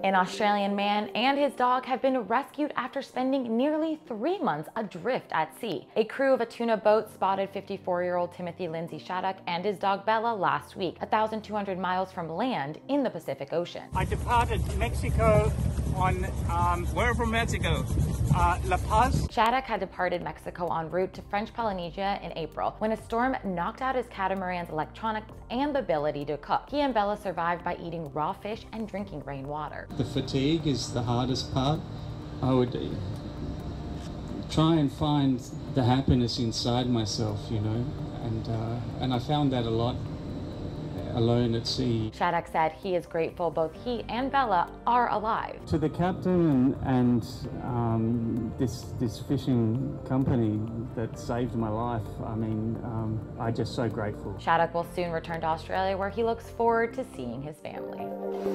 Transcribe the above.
An Australian man and his dog have been rescued after spending nearly 3 months adrift at sea. A crew of a tuna boat spotted 54-year-old Timothy Lindsay Shattuck and his dog Bella last week, 1,200 miles from land in the Pacific Ocean. I departed Mexico on, Where from Mexico? La Paz. Shattuck had departed Mexico en route to French Polynesia in April when a storm knocked out his catamaran's electronics and the ability to cook. He and Bella survived by eating raw fish and drinking rainwater. The fatigue is the hardest part. I would try and find the happiness inside myself, you know, and I found that a lot alone at sea. Shattuck said he is grateful both he and Bella are alive. To the captain and this fishing company that saved my life, I mean, I'm just so grateful. Shattuck will soon return to Australia, where he looks forward to seeing his family.